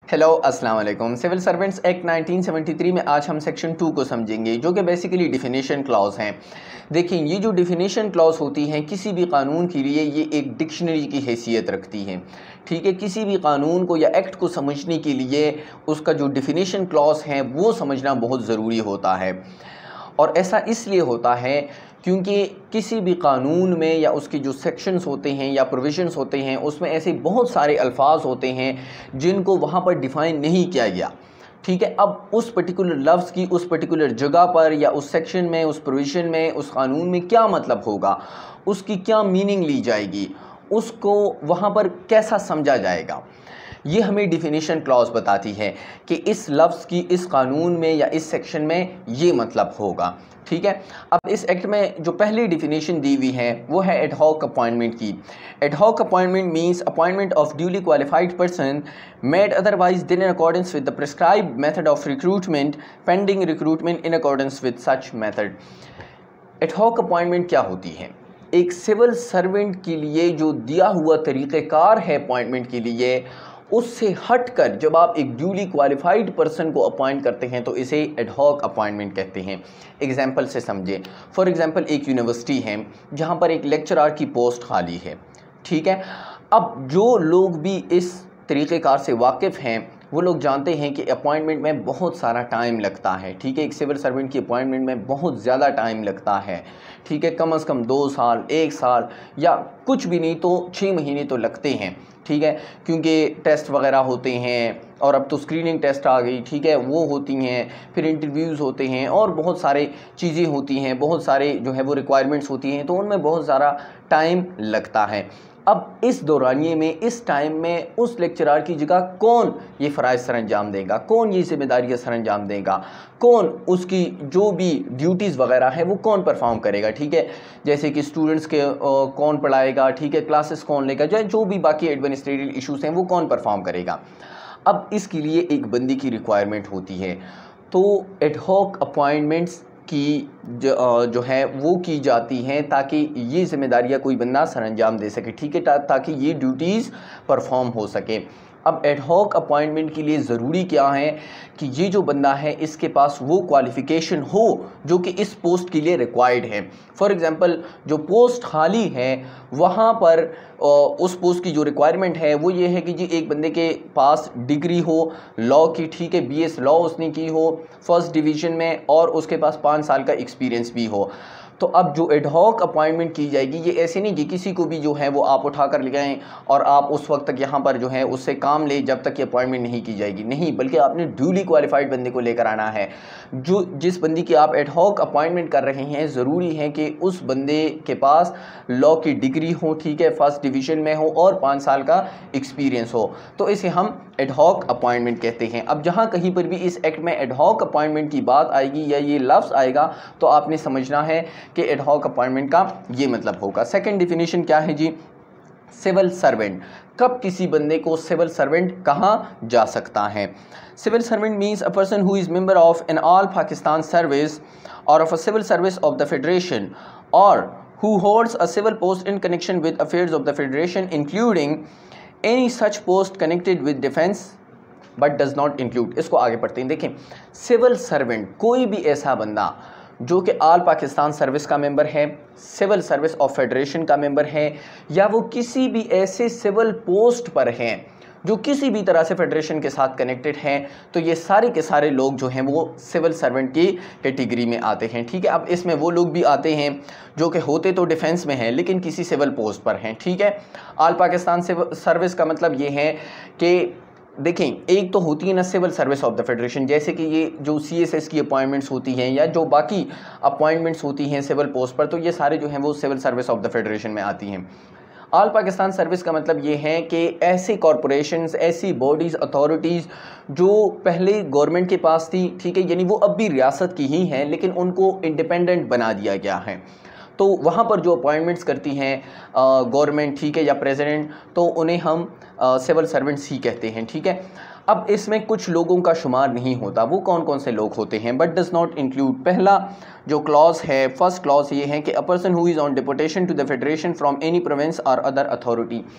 Hello अस्सलाम वालेकुम। Civil servants act 1973 में आज हम सेक्शन 2 को समझेंगे, जो कि बेसिकली डिफिनीशन क्लॉज हैं। देखिए, ये जो डिफिनीशन क्लॉज होती हैं किसी भी कानून के लिए ये एक डिक्शनरी की हैसियत रखती हैं। ठीक है, किसी भी कानून को या एक्ट को समझने के लिए उसका जो डिफिनीशन क्लॉज है वो समझना बहुत ज़रूरी होता है। और ऐसा इसलिए होता है क्योंकि किसी भी कानून में या उसके जो सेक्शंस होते हैं या प्रोविजंस होते हैं उसमें ऐसे बहुत सारे अल्फाज होते हैं जिनको वहाँ पर डिफ़ाइन नहीं किया गया। ठीक है, अब उस पर्टिकुलर लफ्ज़ की उस पर्टिकुलर जगह पर या उस सेक्शन में, उस प्रोविजन में, उस कानून में क्या मतलब होगा, उसकी क्या मीनिंग ली जाएगी, उसको वहाँ पर कैसा समझा जाएगा, ये हमें डिफिनीशन क्लॉज बताती है कि इस लफ्ज़ की इस कानून में या इस सेक्शन में ये मतलब होगा। ठीक है, अब इस एक्ट में जो पहली डिफिनीशन दी हुई है वो है एडहॉक अपॉइंटमेंट की। Ad hoc appointment means appointment of duly qualified person made otherwise than in accordance with the prescribed method of recruitment pending recruitment in accordance with such method. Ad hoc appointment क्या होती है? एक civil servant के लिए जो दिया हुआ तरीक़ेकार है अपॉइंटमेंट के लिए, उससे हटकर जब आप एक ड्यूली क्वालिफाइड पर्सन को अपॉइंट करते हैं तो इसे एडहॉक अपॉइंटमेंट कहते हैं। एग्जाम्पल से समझें। फॉर एग्जांपल, एक यूनिवर्सिटी है जहां पर एक लेक्चरर की पोस्ट खाली है। ठीक है, अब जो लोग भी इस तरीक़ेकार से वाकिफ़ हैं वो लोग जानते हैं कि अपॉइंटमेंट में बहुत सारा टाइम लगता है। ठीक है, एक सिविल सर्वेंट की अपॉइंटमेंट में बहुत ज़्यादा टाइम लगता है। ठीक है, कम से कम 2 साल, 1 साल या कुछ भी नहीं तो 6 महीने तो लगते हैं। ठीक है, क्योंकि टेस्ट वगैरह होते हैं और अब तो स्क्रीनिंग टेस्ट आ गई। ठीक है, वो होती हैं, फिर इंटरव्यूज़ होते हैं और बहुत सारे चीज़ें होती हैं, बहुत सारे जो है वो रिक्वायरमेंट्स होती हैं, तो उनमें बहुत ज़्यादा टाइम लगता है। अब इस दौरानिए में, इस टाइम में उस लेक्चरर की जगह कौन ये फ़राइज़ सर अंजाम देगा, कौन ये जिम्मेदारियाँ सर अंजाम देगा, कौन उसकी जो भी ड्यूटीज़ वगैरह है वो कौन परफॉर्म करेगा। ठीक है, जैसे कि स्टूडेंट्स के कौन पढ़ाएगा, ठीक है, क्लासेस कौन लेगा, जो भी बाकी एडमिनिस्ट्रेटिव इश्यूज़ हैं वो कौन परफॉर्म करेगा। अब इसके लिए एक बंदी की रिक्वायरमेंट होती है, तो एडहॉक अपॉइंटमेंट्स की जो है वो की जाती हैं ताकि ये जिम्मेदारियाँ कोई बंदा सर अंजाम दे सके। ठीक है, ताकि ये ड्यूटीज़ परफॉर्म हो सके। अब एडहॉक अपॉइंटमेंट के लिए ज़रूरी क्या है कि ये जो बंदा है इसके पास वो क्वालिफ़िकेशन हो जो कि इस पोस्ट के लिए रिक्वायर्ड है। फॉर एग्ज़ाम्पल, जो पोस्ट खाली है वहाँ पर उस पोस्ट की जो रिक्वायरमेंट है वो ये है कि जी एक बंदे के पास डिग्री हो लॉ की। ठीक है, BS लॉ उसने की हो फर्स्ट डिवीज़न में और उसके पास 5 साल का एक्सपीरियंस भी हो। तो अब जो एडहॉक अपॉइंटमेंट की जाएगी ये ऐसे नहीं कि किसी को भी जो है वो आप उठा कर ले गए और आप उस वक्त तक यहाँ पर जो है उससे काम ले जब तक ये अपॉइंटमेंट नहीं की जाएगी। नहीं, बल्कि आपने ड्यूली क्वालिफाइड बंदे को लेकर आना है। जो जिस बंदी की आप एडहॉक अपॉइंटमेंट कर रहे हैं ज़रूरी है कि उस बंदे के पास लॉ की डिग्री हो, ठीक है, फर्स्ट डिवीज़न में हो और 5 साल का एक्सपीरियंस हो, तो इसे हम एडहॉक अपॉइंटमेंट कहते हैं। अब जहाँ कहीं पर भी इस एक्ट में एडहॉक अपॉइंटमेंट की बात आएगी या ये लफ्ज़ आएगा तो आपने समझना है कि एडहॉक अपॉइंटमेंट का ये मतलब होगा। सेकंड डिफिनीशन क्या है जी? Civil servant. कब किसी बंदे को सिविल सर्वेंट कहा जा सकता है? Civil servant means a person who is member of an all Pakistan service or of a civil service of the federation or who holds a civil post in connection with affairs of the federation including any such post connected with defense but does not include। इसको आगे पढ़ते हैं। देखें, civil servant कोई भी ऐसा बंदा जो कि ऑल पाकिस्तान सर्विस का मेंबर है, सिविल सर्विस ऑफ फेडरेशन का मेंबर है या वो किसी भी ऐसे सिविल पोस्ट पर हैं जो किसी भी तरह से फेडरेशन के साथ कनेक्टेड हैं, तो ये सारे के सारे लोग जो हैं वो सिविल सर्वेंट की कैटेगरी में आते हैं। ठीक है, अब इसमें वो लोग भी आते हैं जो कि होते तो डिफेंस में हैं लेकिन किसी सिविल पोस्ट पर हैं। ठीक है, ऑल पाकिस्तान सर्विस का मतलब ये है कि देखें, एक तो होती है ना civil service of the federation, जैसे कि ये जो CSS की अपॉइंटमेंट्स होती हैं या जो बाकी अपॉइंटमेंट्स होती हैं सिविल पोस्ट पर, तो ये सारे जो हैं वो civil service of the federation में आती हैं। ऑल पाकिस्तान सर्विस का मतलब ये है कि ऐसे कॉरपोरेशंस, ऐसी बॉडीज़, अथॉरिटीज़ जो पहले गवर्नमेंट के पास थी, ठीक है, यानी वो अब भी रियासत की ही हैं लेकिन उनको इंडिपेंडेंट बना दिया गया है, तो वहाँ पर जो अपॉइंटमेंट्स करती हैं गवर्नमेंट, ठीक है, या प्रेसिडेंट, तो उन्हें हम सिविल सर्वेंट्स ही कहते हैं। ठीक है, अब इसमें कुछ लोगों का शुमार नहीं होता। वो कौन कौन से लोग होते हैं? But does not include. पहला जो क्लॉज है, फर्स्ट क्लॉज ये है कि a person who is on deputation to the federation from any province or other authority.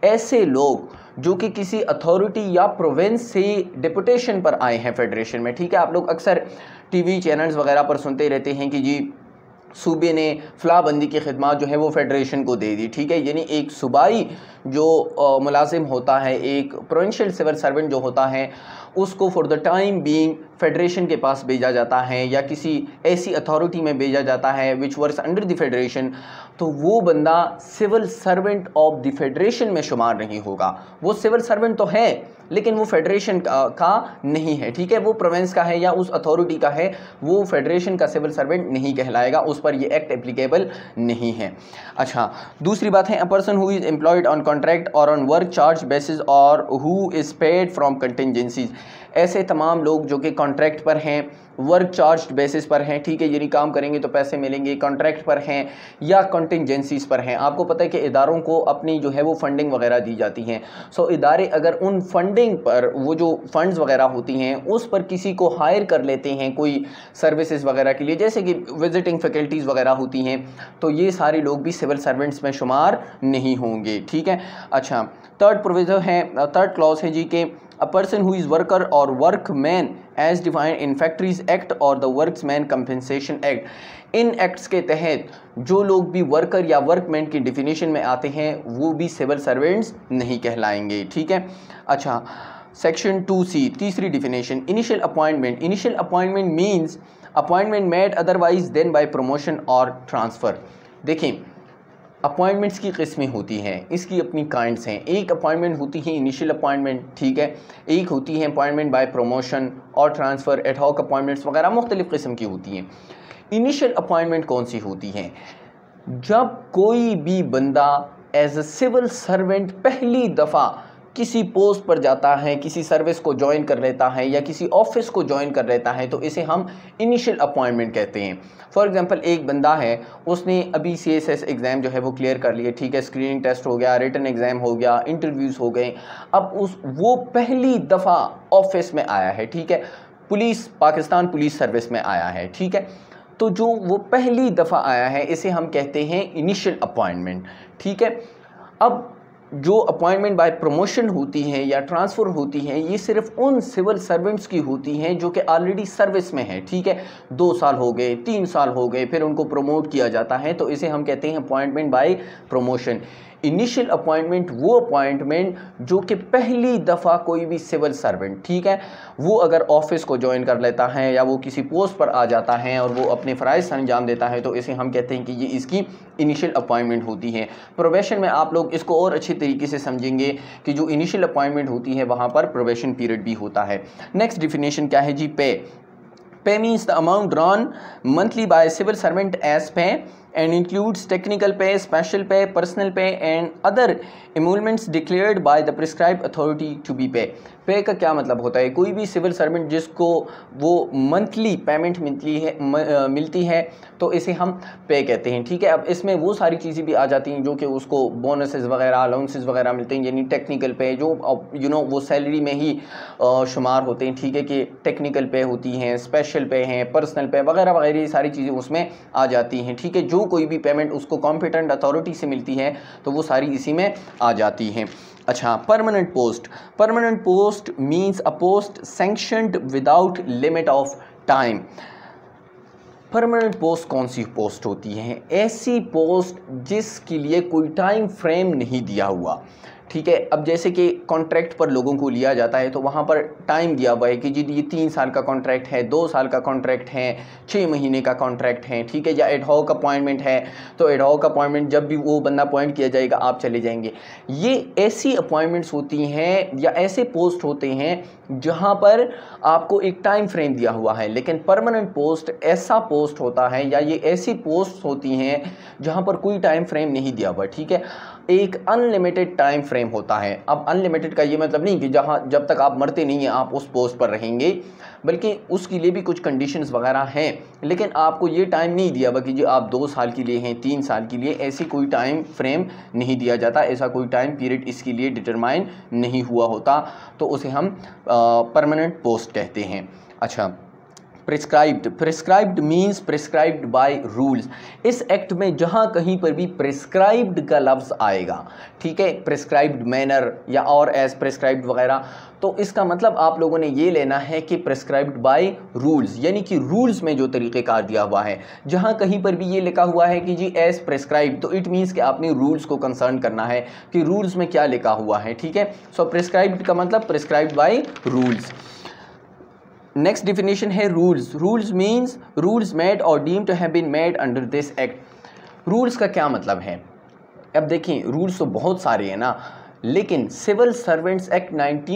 ऐसे लोग जो कि किसी अथॉरिटी या प्रोविंस से डिपुटेशन पर आए हैं फेडरेशन में, ठीक है। आप लोग अक्सर टीवी चैनल्स वगैरह पर सुनते रहते हैं कि जी सूबे ने फलाबंदी की खिदमत जो है वो फेडरेशन को दे दी, ठीक है। यानी एक सूबाई जो मुलाजिम होता है, एक प्रोविंशियल सिविल सर्वेंट जो होता है, उसको for the time being federation के पास भेजा जाता है या किसी ऐसी अथॉरिटी में भेजा जाता है which works under the federation, तो वो बंदा civil servant of the federation में शुमार नहीं होगा। वो सिविल सर्वेंट तो है लेकिन वो फेडरेशन का नहीं है, ठीक है। वो प्रोविंस का है या उस अथॉरिटी का है, वो फेडरेशन का सिविल सर्वेंट नहीं कहलाएगा, उस पर ये एक्ट एप्लीकेबल नहीं है। अच्छा, दूसरी बात है, a person who is employed on contract or on work charge basis or who is paid from contingencies. ऐसे तमाम लोग जो कि कॉन्ट्रैक्ट पर हैं, वर्क चार्ज बेसिस पर हैं, ठीक है, यानी काम करेंगे तो पैसे मिलेंगे, कॉन्ट्रैक्ट पर हैं या कंटिजेंसीज पर हैं। आपको पता है कि इदारों को अपनी जो है वो फंडिंग वगैरह दी जाती हैं। सो इदारे अगर उन फंडिंग पर, वो जो फंड्स वगैरह होती हैं उस पर किसी को हायर कर लेते हैं कोई सर्विसेज वगैरह के लिए, जैसे कि विजिटिंग फैकल्टीज़ वगैरह होती हैं, तो ये सारे लोग भी सिविल सर्वेंट्स में शुमार नहीं होंगे, ठीक है। अच्छा, थर्ड प्रोविजन है, थर्ड क्लॉज है जी के A person who is worker or workman as defined in Factories Act और the Workman Compensation Act, इन एक्ट्स के तहत जो लोग भी वर्कर या वर्कमैन की डिफिनीशन में आते हैं वो भी सिविल सर्वेंट्स नहीं कहलाएंगे, ठीक है। अच्छा, सेक्शन 2C, तीसरी definition, initial appointment. Initial appointment means appointment made otherwise than by promotion or transfer. देखें, अपॉइंटमेंट्स की किस्में होती हैं, इसकी अपनी काइंड्स हैं। एक अपॉइंटमेंट होती है इनिशियल अपॉइंटमेंट, ठीक है। एक होती है appointment by promotion or transfer, ad hoc appointments वगैरह मुख्तलिफ़ किस्म की होती हैं। इनिशियल अपॉइंटमेंट कौन सी होती हैं? जब कोई भी बंदा एज अ सिविल सर्वेंट पहली दफ़ा किसी पोस्ट पर जाता है, किसी सर्विस को ज्वाइन कर लेता है या किसी ऑफिस को ज्वाइन कर लेता है, तो इसे हम इनिशियल अपॉइंटमेंट कहते हैं। फॉर एग्जांपल, एक बंदा है, उसने अभी CSS एग्ज़ाम जो है वो क्लियर कर लिए, ठीक है, स्क्रीनिंग टेस्ट हो गया, रिटन एग्ज़ाम हो गया, इंटरव्यूज़ हो गए। अब वो पहली दफ़ा ऑफिस में आया है, ठीक है, पुलिस, पाकिस्तान पुलिस सर्विस में आया है, ठीक है। तो जो वो पहली दफ़ा आया है इसे हम कहते हैं इनिशियल अपॉइंटमेंट, ठीक है। अब जो अपॉइंटमेंट बाय प्रमोशन होती हैं या ट्रांसफ़र होती हैं, ये सिर्फ उन सिविल सर्वेंट्स की होती हैं जो कि ऑलरेडी सर्विस में हैं, ठीक है। 2 साल हो गए, 3 साल हो गए, फिर उनको प्रमोट किया जाता है, तो इसे हम कहते हैं appointment by promotion. Initial appointment वो अपॉइंटमेंट जो कि पहली दफ़ा कोई भी सिविल सर्वेंट, ठीक है, वो अगर ऑफिस को ज्वाइन कर लेता है या वो किसी पोस्ट पर आ जाता है और वो अपने फ़राइज़ अंजाम देता है, तो इसे हम कहते हैं कि ये इसकी इनिशियल अपॉइंटमेंट होती है। प्रोबेशन में आप लोग इसको और अच्छे तरीके से समझेंगे कि जो इनिशियल अपॉइंटमेंट होती है वहाँ पर प्रोबेशन पीरियड भी होता है। नेक्स्ट डिफिनेशन क्या है जी? Pay. Pay means the amount drawn monthly by civil servant as pay and includes technical pay, special pay, personal pay and other emoluments declared by the prescribed authority to be paid। पे का क्या मतलब होता है? कोई भी civil servant जिसको वो मंथली पेमेंट मिलती है तो इसे हम पे कहते हैं, ठीक है। अब इसमें वो सारी चीज़ें भी आ जाती हैं जो कि उसको बोनसेस वगैरह, अलाउंसेस वगैरह मिलते हैं, यानी टेक्निकल पे जो वो सैलरी में ही शुमार होते हैं, ठीक है, कि टेक्निकल पे होती हैं, स्पेशल पे हैं, पर्सनल पे वगैरह वगैरह, ये सारी चीज़ें उसमें आ जाती हैं, ठीक है। जो कोई भी पेमेंट उसको कॉम्पिटेंट अथॉरिटी से मिलती है तो वो सारी इसी में आ जाती हैं। अच्छा, permanent post. Permanent post means a post sanctioned without limit of time. Permanent post कौन सी पोस्ट होती है? ऐसी पोस्ट जिसके लिए कोई टाइम फ्रेम नहीं दिया हुआ, ठीक है। अब जैसे कि कॉन्ट्रैक्ट पर लोगों को लिया जाता है तो वहाँ पर टाइम दिया हुआ है कि जी ये 3 साल का कॉन्ट्रैक्ट है, 2 साल का कॉन्ट्रैक्ट है, 6 महीने का कॉन्ट्रैक्ट है, ठीक है। या एडहॉक अपॉइंटमेंट है तो एडहॉक अपॉइंटमेंट जब भी वो बंदा अपॉइंट किया जाएगा आप चले जाएंगे। ये ऐसी अपॉइंटमेंट्स होती हैं या ऐसे पोस्ट होते हैं जहाँ पर आपको एक टाइम फ्रेम दिया हुआ है। लेकिन परमानेंट पोस्ट ऐसा पोस्ट होता है या ये ऐसी पोस्ट होती हैं जहाँ पर कोई टाइम फ्रेम नहीं दिया हुआ, ठीक है। एक अनलिमिटेड टाइम फ्रेम होता है। अब अनलिमिटेड का ये मतलब नहीं कि जब तक आप मरते नहीं हैं आप उस पोस्ट पर रहेंगे, बल्कि उसके लिए भी कुछ कंडीशंस वगैरह हैं, लेकिन आपको ये टाइम नहीं दिया हुआ कि जी आप 2 साल के लिए हैं, 3 साल के लिए, ऐसी कोई टाइम फ्रेम नहीं दिया जाता, ऐसा कोई टाइम पीरियड इसके लिए डिटरमाइन नहीं हुआ होता, तो उसे हम परमानेंट पोस्ट कहते हैं। अच्छा, prescribed means prescribed by rules. इस एक्ट में जहाँ कहीं पर भी प्रिस्क्राइब्ड का लफ्ज़ आएगा, ठीक है, प्रिस्क्राइब्ड मैनर या और एज प्रिस्क्राइब्ड वगैरह, तो इसका मतलब आप लोगों ने ये लेना है कि प्रिस्क्राइब्ड बाय रूल्स, यानी कि रूल्स में जो तरीक़ेकार दिया हुआ है। जहाँ कहीं पर भी ये लिखा हुआ है कि जी एज प्रिस्क्राइब्ड, तो इट मीन्स कि आपने रूल्स को कंसर्न करना है कि रूल्स में क्या लिखा हुआ है, ठीक है। सो प्रिस्क्राइब्ड का मतलब prescribed by rules. Next definition है rules. Rules means rules made or deemed to have been made under this act. Rules का क्या मतलब है? अब देखें, रूल्स तो बहुत सारे हैं ना, लेकिन सिविल सर्वेंट्स एक्ट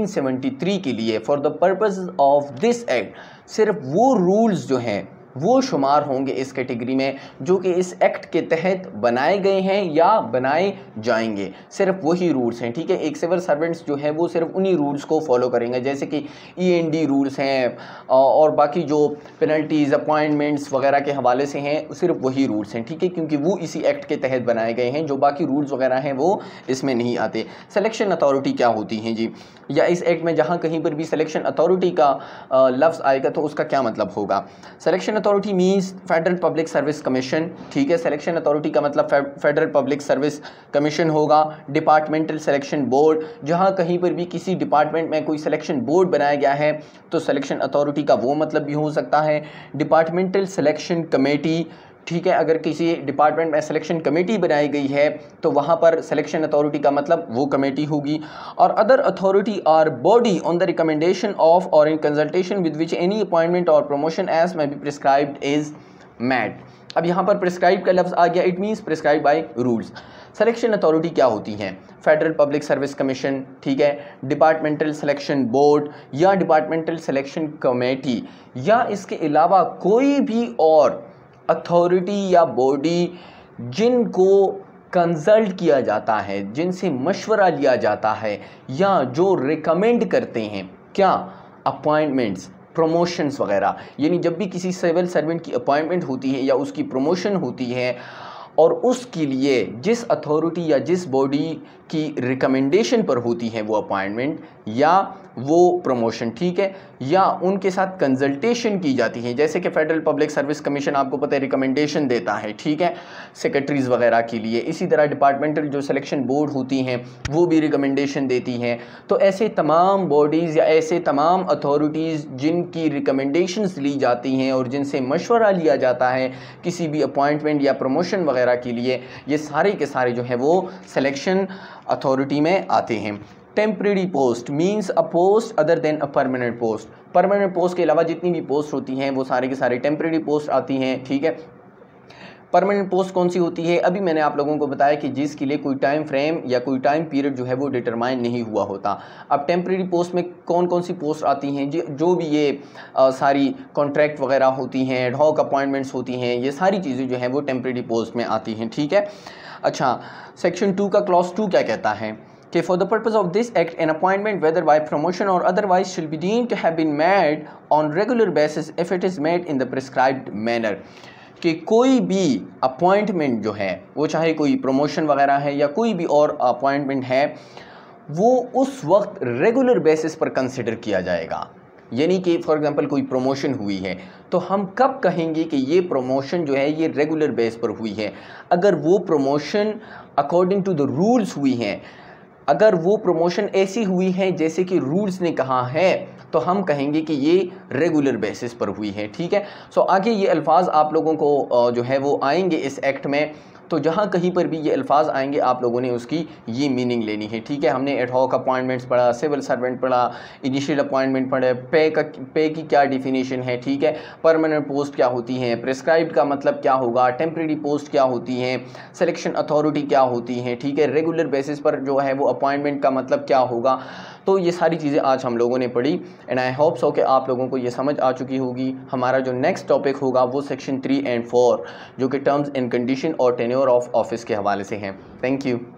1973 के लिए for the purpose of this act सिर्फ वो रूल्स जो हैं वो शुमार होंगे इस कैटेगरी में जो कि इस एक्ट के तहत बनाए गए हैं या बनाए जाएंगे। सिर्फ वही रूल्स हैं, ठीक है। एक सिविल सर्वेंट्स जो है वो सिर्फ उन्हीं रूल्स को फॉलो करेंगे, जैसे कि END रूल्स हैं और बाकी जो पेनल्टीज़ अपॉइंटमेंट्स वगैरह के हवाले से हैं, सिर्फ वही रूल्स हैं, ठीक है, क्योंकि वो इसी एक्ट के तहत बनाए गए हैं। जो बाकी रूल्स वगैरह हैं वो इसमें नहीं आते। सिलेक्शन अथॉरिटी क्या होती हैं जी, या इस एक्ट में जहाँ कहीं पर भी सिलेक्शन अथॉरिटी का लफ्ज़ आएगा तो उसका क्या मतलब होगा? Selection authority means federal public service commission, ठीक है। सिलेक्शन अथॉरिटी का मतलब फेडरल पब्लिक सर्विस कमीशन होगा। डिपार्टमेंटल सिलेक्शन बोर्ड, जहाँ कहीं पर भी किसी डिपार्टमेंट में कोई सिलेक्शन बोर्ड बनाया गया है तो सिलेक्शन अथॉरिटी का वो मतलब भी हो सकता है। डिपार्टमेंटल सिलेक्शन कमेटी, ठीक है, अगर किसी डिपार्टमेंट में सिलेक्शन कमेटी बनाई गई है तो वहाँ पर सिलेक्शन अथॉरिटी का मतलब वो कमेटी होगी। और other authority or body on the recommendation of or in consultation with which any appointment or promotion as may be prescribed is made. अब यहाँ पर प्रिस्क्राइब का लफ्ज़ आ गया, it means prescribe by rules. Selection authority क्या होती हैं? फेडरल पब्लिक सर्विस कमीशन, ठीक है, डिपार्टमेंटल सिलेक्शन बोर्ड या डिपार्टमेंटल सिलेक्शन कमेटी, या इसके अलावा कोई भी और अथॉरिटी या बॉडी जिनको कंसल्ट किया जाता है, जिनसे मशवरा लिया जाता है या जो रिकमेंड करते हैं क्या, अपॉइंटमेंट्स, प्रमोशंस वगैरह। यानी जब भी किसी सिविल सर्वेंट की अपॉइंटमेंट होती है या उसकी प्रमोशन होती है और उसके लिए जिस अथॉरिटी या जिस बॉडी की रिकमेंडेशन पर होती है वो अपॉइंटमेंट या वो प्रमोशन, ठीक है, या उनके साथ कंसल्टेशन की जाती है, जैसे कि फेडरल पब्लिक सर्विस कमीशन आपको पता है रिकमेंडेशन देता है, ठीक है, सेक्रेटरीज़ वगैरह के लिए। इसी तरह डिपार्टमेंटल जो सिलेक्शन बोर्ड होती हैं वो भी रिकमेंडेशन देती हैं। तो ऐसे तमाम बॉडीज़ या ऐसे तमाम अथॉरिटीज़ जिनकी रिकमेंडेशंस ली जाती हैं और जिनसे मशवरा लिया जाता है किसी भी अपॉइंटमेंट या प्रमोशन वगैरह के लिए, ये सारे के सारे जो हैं वो सिलेक्शन अथॉरिटी में आते हैं। Temporary post means a post other than a permanent post. Permanent post के अलावा जितनी भी पोस्ट होती हैं वो सारे के सारे टेम्परेरी पोस्ट आती हैं, ठीक है। परमानेंट पोस्ट कौन सी होती है? अभी मैंने आप लोगों को बताया कि जिसके लिए कोई टाइम फ्रेम या कोई टाइम पीरियड जो है वो डिटरमाइन नहीं हुआ होता। अब टेम्परेरी पोस्ट में कौन कौन सी पोस्ट आती हैं? जो भी ये सारी कॉन्ट्रैक्ट वगैरह होती हैं, एडहॉक अपॉइंटमेंट्स होती हैं, ये सारी चीज़ें जो हैं वो टेम्परेरी पोस्ट में आती हैं, ठीक है। अच्छा, सेक्शन 2 का क्लॉज 2 क्या कहता है कि for the purpose of this act an appointment whether by promotion or otherwise shall be deemed to have been made on regular basis if it is made in the prescribed manner. कि कोई भी appointment जो है वो चाहे कोई promotion वगैरह है या कोई भी और अपॉइंटमेंट है वो उस वक्त रेगुलर बेसिस पर कंसिडर किया जाएगा। यानी कि फॉर एग्जांपल कोई प्रमोशन हुई है तो हम कब कहेंगे कि ये प्रमोशन जो है ये रेगुलर बेस पर हुई है? अगर वो promotion according to the rules हुई हैं, अगर वो प्रमोशन ऐसी हुई है जैसे कि रूल्स ने कहा है तो हम कहेंगे कि ये रेगुलर बेसिस पर हुई है, ठीक है। सो आगे ये अल्फाज आप लोगों को जो है वो आएंगे इस एक्ट में, तो जहाँ कहीं पर भी ये अल्फाज आएंगे आप लोगों ने उसकी ये मीनिंग लेनी है, ठीक है। हमने एडहॉक अपॉइंटमेंट्स पढ़ा, सिविल सर्वेंट पढ़ा, इनिशियल अपॉइंटमेंट पढ़े, पे की क्या डिफिनीशन है, ठीक है, परमानेंट पोस्ट क्या होती हैं, प्रिस्क्राइब्ड का मतलब क्या होगा, टेम्परेरी पोस्ट क्या होती हैं, सिलेक्शन अथॉरिटी क्या होती हैं, ठीक है, रेगुलर बेसिस पर जो है वो अपॉइंटमेंट का मतलब क्या होगा। तो ये सारी चीज़ें आज हम लोगों ने पढ़ी एंड आई होप सो कि आप लोगों को ये समझ आ चुकी होगी। हमारा जो नेक्स्ट टॉपिक होगा वो सेक्शन 3 एंड 4 जो कि terms and conditions or tenure of office के हवाले से हैं। Thank you.